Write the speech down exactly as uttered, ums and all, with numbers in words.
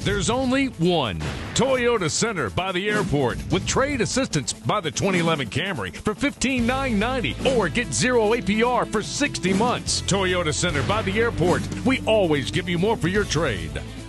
there's only one. Toyota Center by the airport with trade assistance by the twenty eleven Camry for fifteen thousand nine hundred ninety dollars or get zero A P R for sixty months. Toyota Center by the airport. We always give you more for your trade.